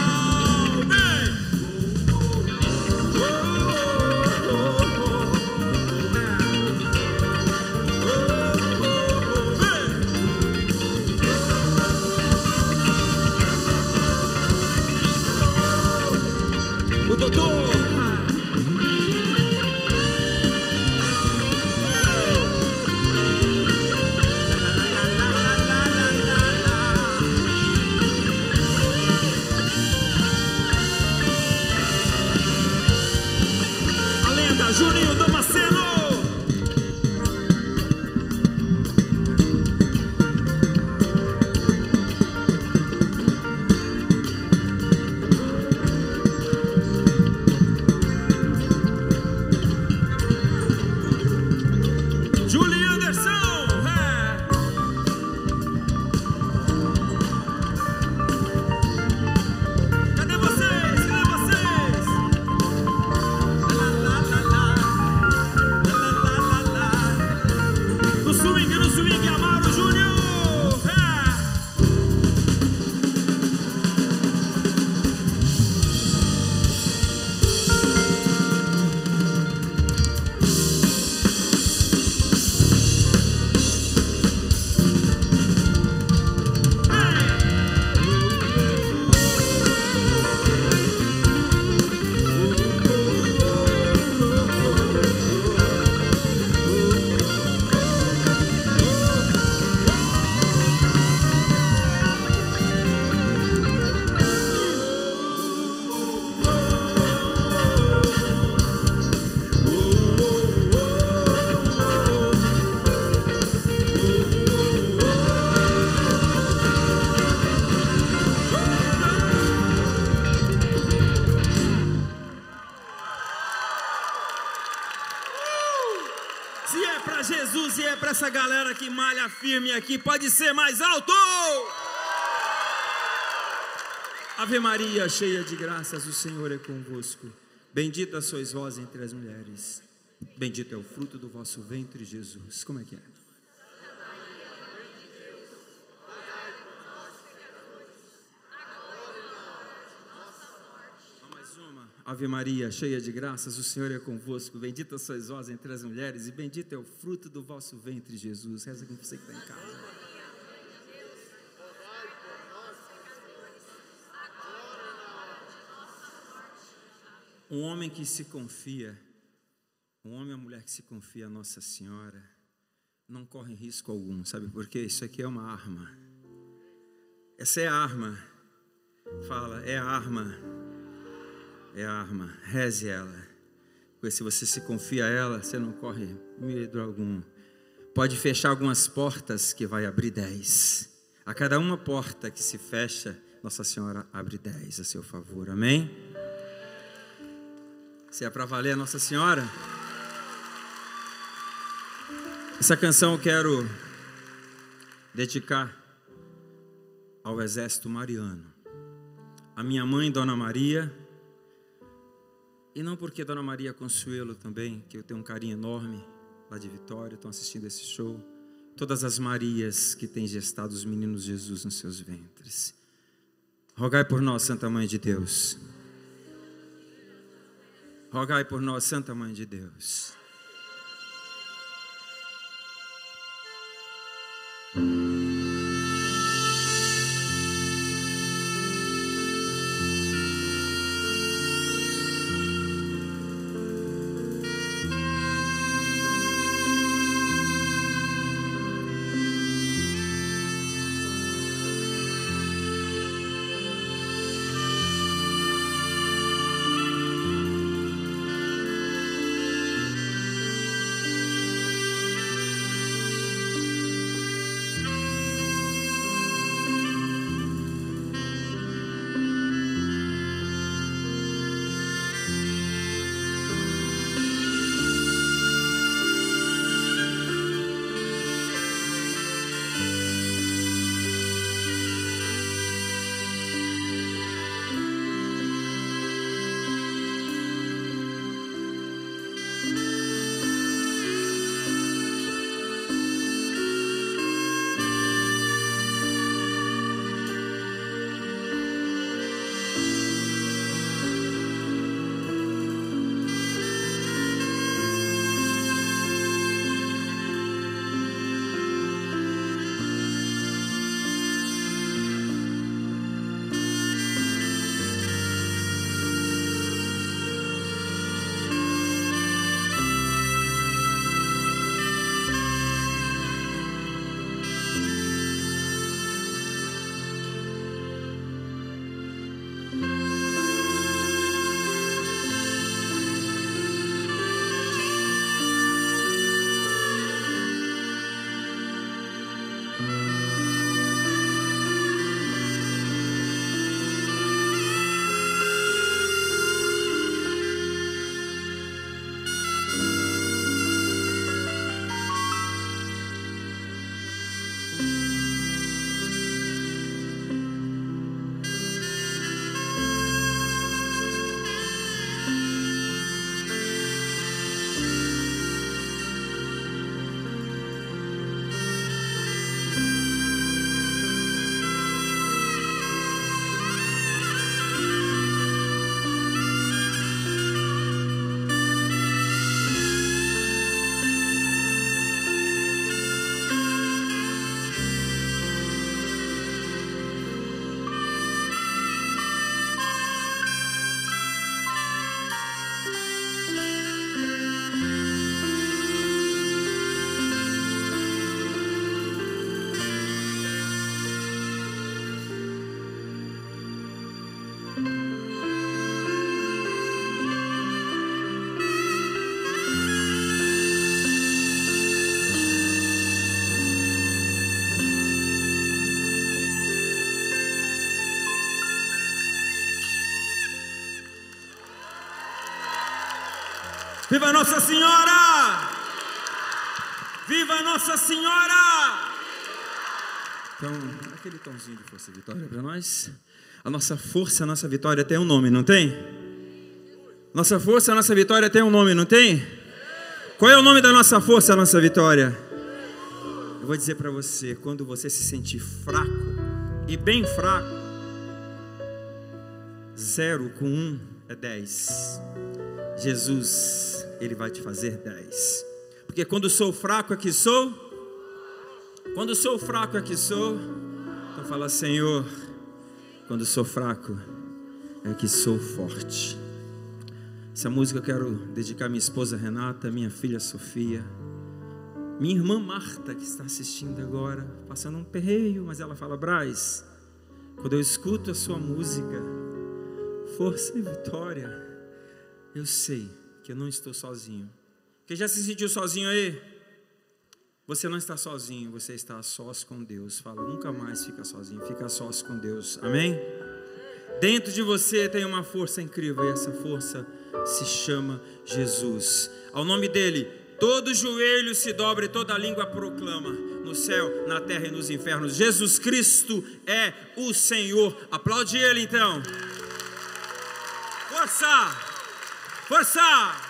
E: O doutor. A lenda Juninho Damasceno. Julinho Anderson, cadê vocês? Cadê vocês? Lá, lá, lá, lá. Lá, lá, lá, lá. No swing, Amaro Júnior. Se é pra Jesus e é pra essa galera que malha firme aqui, pode ser mais alto! Ave Maria, cheia de graças, o Senhor é convosco. Bendita sois vós entre as mulheres. Bendito é o fruto do vosso ventre, Jesus. Como é que é? Ave Maria, cheia de graças, o Senhor é convosco. Bendita sois vós entre as mulheres e bendito é o fruto do vosso ventre, Jesus. Reza com você que está em casa. Um homem que se confia, um homem ou mulher que se confia a Nossa Senhora, não corre risco algum. Sabe por quê? Isso aqui é uma arma. Essa é a arma. Fala, é a arma. É a arma, reze ela, porque se você se confia a ela, você não corre medo algum. Pode fechar algumas portas que vai abrir 10. A cada uma porta que se fecha, Nossa Senhora abre 10 a seu favor, amém? Se é para valer a Nossa Senhora, essa canção eu quero dedicar ao exército mariano, a minha mãe, Dona Maria. E não porque Dona Maria Consuelo também, que eu tenho um carinho enorme, lá de Vitória, estão assistindo esse show. Todas as Marias que têm gestado os meninos Jesus nos seus ventres. Rogai por nós, Santa Mãe de Deus. Rogai por nós, Santa Mãe de Deus. Viva Nossa Senhora! Viva Nossa Senhora! Então, aquele tomzinho de força e vitória para nós. A nossa força, a nossa vitória tem um nome, não tem? Nossa força, a nossa vitória tem um nome, não tem? Qual é o nome da nossa força, a nossa vitória? Eu vou dizer para você, quando você se sentir fraco, e bem fraco, 0 com 1 é 10. Jesus, Ele vai te fazer 10. Porque quando sou fraco é que sou. Quando sou fraco é que sou. Então fala, Senhor, quando sou fraco é que sou forte. Essa música eu quero dedicar à minha esposa Renata, minha filha Sofia, minha irmã Marta, que está assistindo agora, passando um perreio, mas ela fala, Braz, quando eu escuto a sua música, força e vitória, eu sei que eu não estou sozinho. Quem já se sentiu sozinho aí? Você não está sozinho, você está a sós com Deus. Fala, nunca mais fica sozinho, fica a sós com Deus. Amém? Dentro de você tem uma força incrível, e essa força se chama Jesus. Ao nome dele, todo joelho se dobra e toda língua proclama, no céu, na terra e nos infernos, Jesus Cristo é o Senhor. Aplaude ele então. Força! Força!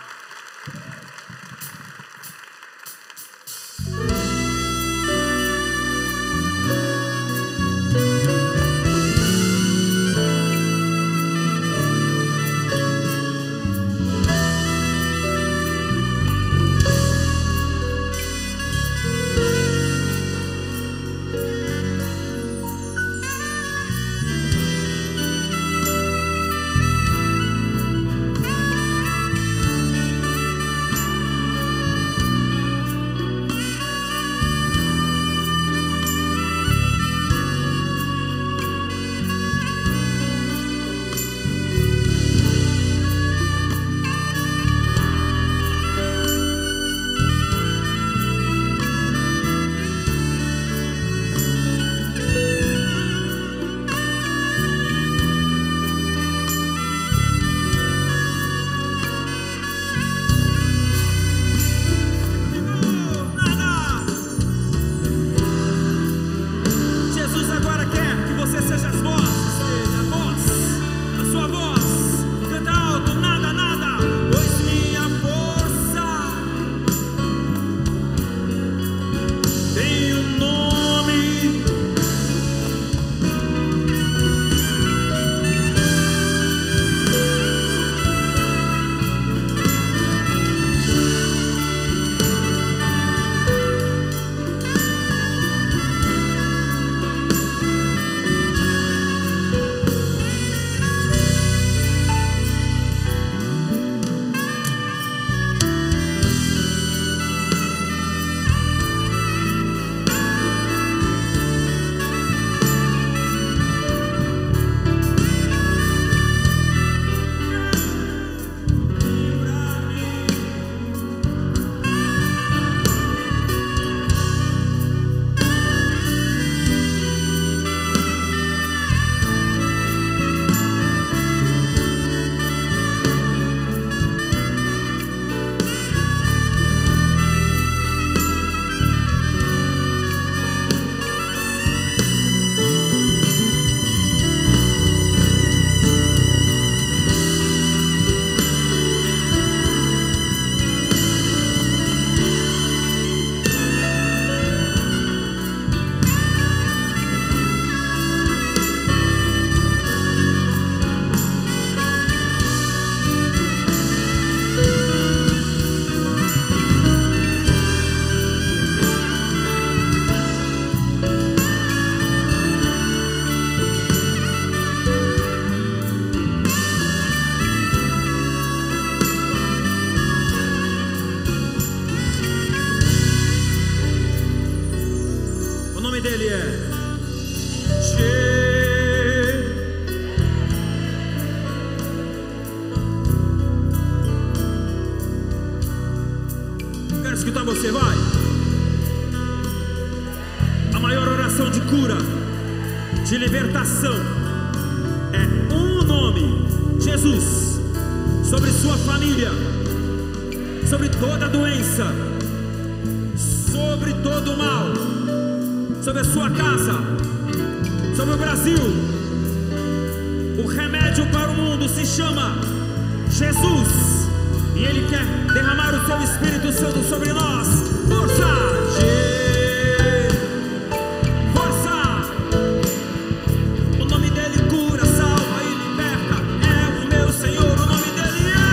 E: escutar você, vai. A maior oração de cura, de libertação, é um nome: Jesus, sobre sua família, sobre toda doença, sobre todo o mal, sobre a sua casa, sobre o Brasil. O remédio para o mundo se chama Jesus, e Ele quer derramar o seu Espírito Santo sobre nós. Força! Força! O nome dele cura, salva e liberta. É o meu Senhor, o nome dele é.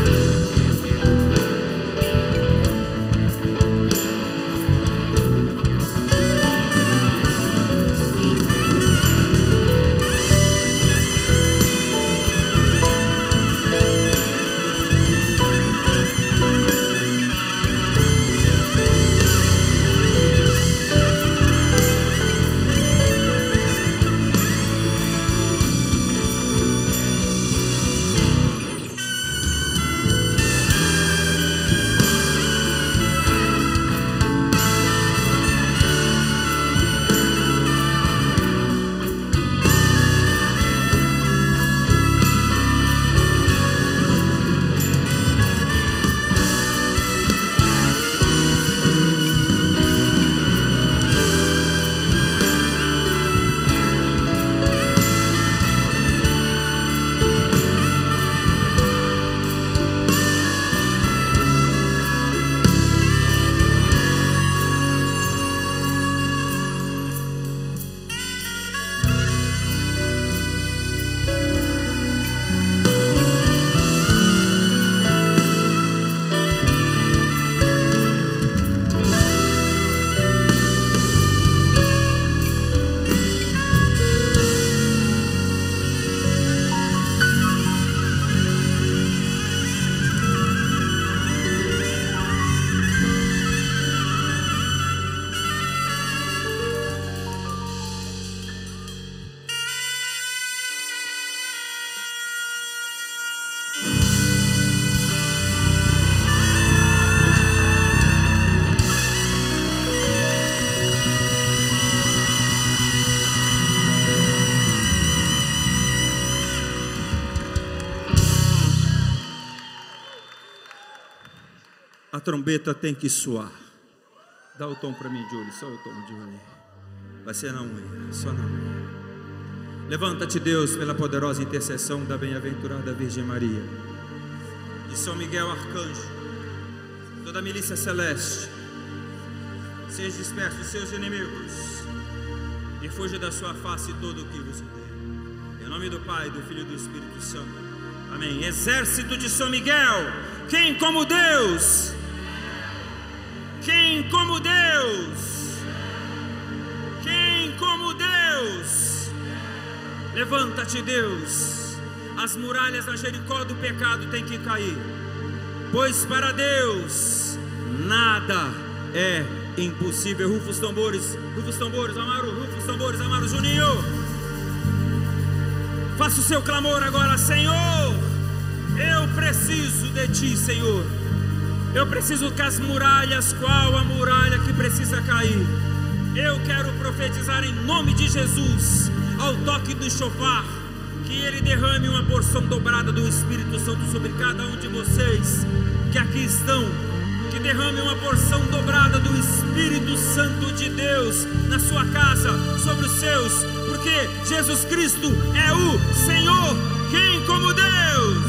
E: A trombeta tem que soar. Dá o tom para mim, Júlio. Só o tom, Júlio. Vai ser na unha, só na unha. Levanta-te, Deus, pela poderosa intercessão da bem-aventurada Virgem Maria, de São Miguel Arcanjo, toda a milícia celeste. Seja disperso os seus inimigos e fuja da sua face todo o que vos odeia. Em nome do Pai, do Filho e do Espírito Santo. Amém. Exército de São Miguel, quem como Deus? Quem como Deus? Quem como Deus? Levanta-te, Deus. As muralhas da Jericó do pecado têm que cair, pois para Deus nada é impossível. Rufa os tambores, Amaro, rufa os tambores, Amaro, Juninho. Faça o seu clamor agora. Senhor, eu preciso de Ti, Senhor. Eu preciso que as muralhas, qual a muralha que precisa cair? Eu quero profetizar em nome de Jesus, ao toque do chofar, que Ele derrame uma porção dobrada do Espírito Santo sobre cada um de vocês que aqui estão. Que derrame uma porção dobrada do Espírito Santo de Deus na sua casa, sobre os seus, porque Jesus Cristo é o Senhor. Quem como Deus?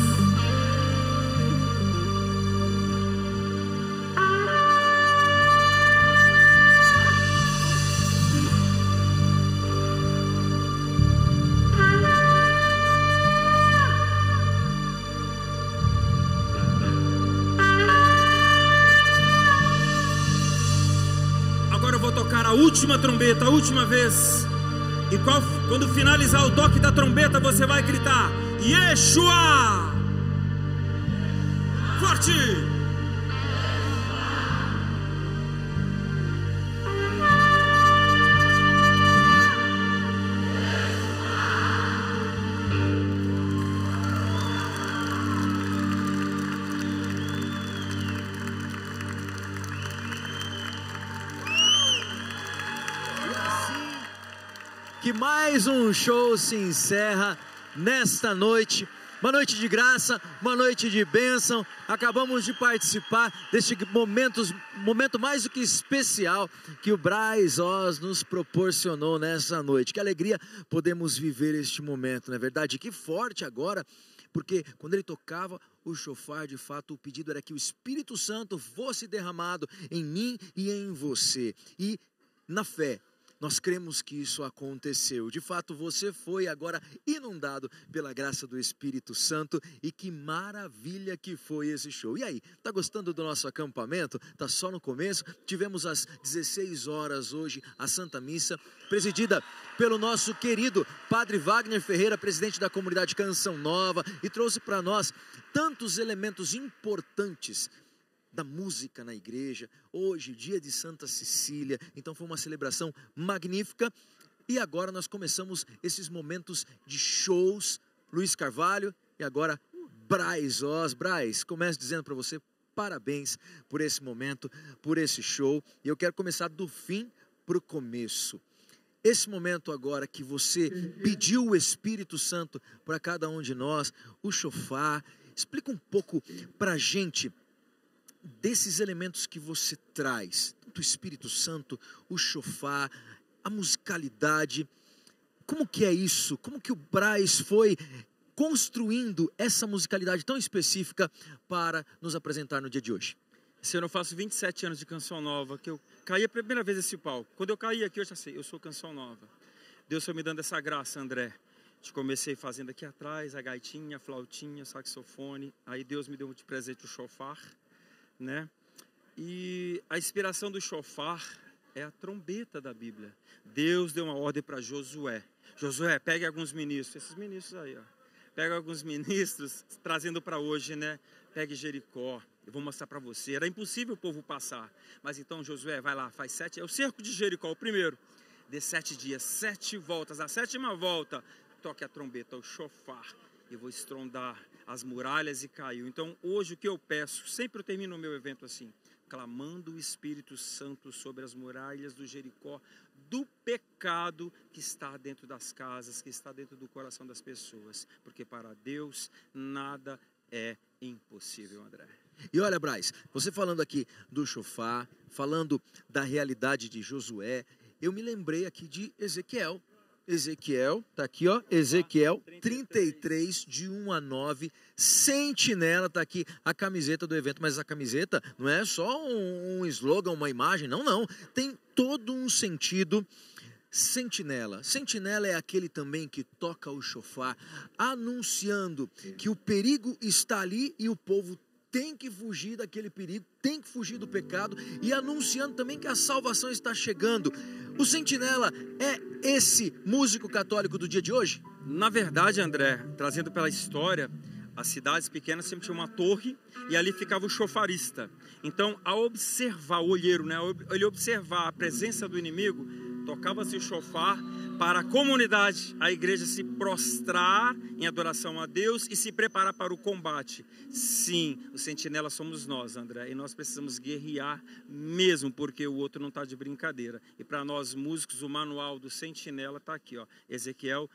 E: A última trombeta, a última vez. E quando finalizar o toque da trombeta, você vai gritar: Yeshua! Forte!
C: Que mais um show se encerra nesta noite. Uma noite de graça, uma noite de bênção. Acabamos de participar deste momento mais do que especial que o Braz Oz nos proporcionou nessa noite. Que alegria podemos viver este momento, não é verdade? Que forte agora, porque quando ele tocava o chofar, de fato o pedido era que o Espírito Santo fosse derramado em mim e em você. E na fé, nós cremos que isso aconteceu. De fato, você foi agora inundado pela graça do Espírito Santo. E que maravilha que foi esse show. E aí, tá gostando do nosso acampamento? Tá só no começo? Tivemos às 16 horas hoje a Santa Missa, presidida pelo nosso querido Padre Wagner Ferreira, presidente da comunidade Canção Nova, e trouxe para nós tantos elementos importantes da música na igreja. Hoje, dia de Santa Cecília, então foi uma celebração magnífica. E agora nós começamos esses momentos de shows. Luiz Carvalho e agora Braz Oz. Braz, começo dizendo para você parabéns por esse momento, por esse show. E eu quero começar do fim para o começo. Esse momento agora que você pediu o Espírito Santo para cada um de nós, o chofar, explica um pouco para a gente desses elementos que você traz, tanto o Espírito Santo, o chofar, a musicalidade. Como que é isso? Como que o Braz foi construindo essa musicalidade tão específica para nos apresentar no dia de hoje?
E: Esse ano eu faço 27 anos de Canção Nova, que eu caí a primeira vez nesse palco. Quando eu caí aqui, eu já sei, eu sou Canção Nova. Deus foi me dando essa graça, André. Comecei fazendo aqui atrás a gaitinha, a flautinha, o saxofone. Aí Deus me deu de presente o chofar, né? E a inspiração do chofar é a trombeta da Bíblia. Deus deu uma ordem para Josué. Josué, pegue alguns ministros, esses ministros aí, ó. Pega alguns ministros, trazendo para hoje, né? Pegue Jericó, eu vou mostrar para você. Era impossível o povo passar, mas então Josué, vai lá, faz 7, é o cerco de Jericó, o primeiro. De 7 dias, 7 voltas, a 7ª volta, toque a trombeta, o chofar. Eu vou estrondar as muralhas e caiu. Então hoje o que eu peço, sempre eu termino o meu evento assim, clamando o Espírito Santo sobre as muralhas do Jericó, do pecado que está dentro das casas, que está dentro do coração das pessoas, porque para Deus nada é impossível, André.
C: E olha, Braz, você falando aqui do chofar, falando da realidade de Josué, eu me lembrei aqui de Ezequiel. Ezequiel, tá aqui ó, Ezequiel 33, de 1 a 9, sentinela, tá aqui a camiseta do evento, mas a camiseta não é só um slogan, uma imagem, não, tem todo um sentido. Sentinela, sentinela é aquele também que toca o chofar, anunciando que o perigo está ali e o povo tem que fugir daquele perigo, tem que fugir do pecado, e anunciando também que a salvação está chegando. O sentinela é esse músico católico do dia de hoje?
E: Na verdade, André, trazendo pela história, as cidades pequenas sempre tinham uma torre e ali ficava o chofarista. Então, ao observar o olheiro, né, ele observar a presença do inimigo, tocava-se o chofar para a comunidade, a igreja se prostrar em adoração a Deus e se preparar para o combate. Sim, os sentinelas somos nós, André, e nós precisamos guerrear mesmo, porque o outro não está de brincadeira. E para nós músicos, o manual do sentinela está aqui, ó, Ezequiel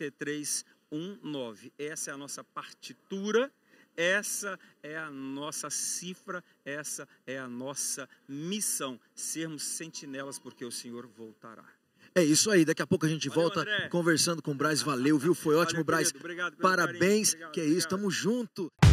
E: 33, 1, 9. Essa é a nossa partitura, essa é a nossa cifra, essa é a nossa missão, sermos sentinelas, porque o Senhor voltará.
C: É isso aí, daqui a pouco a gente
E: Valeu,
C: volta
E: André.
C: Conversando com o Braz. Valeu, viu? Foi ótimo,
E: Valeu,
C: Braz.
E: querido. Obrigado pelo
C: Parabéns,
E: carinho. Obrigado,
C: que é isso,
E: obrigado.
C: tamo junto.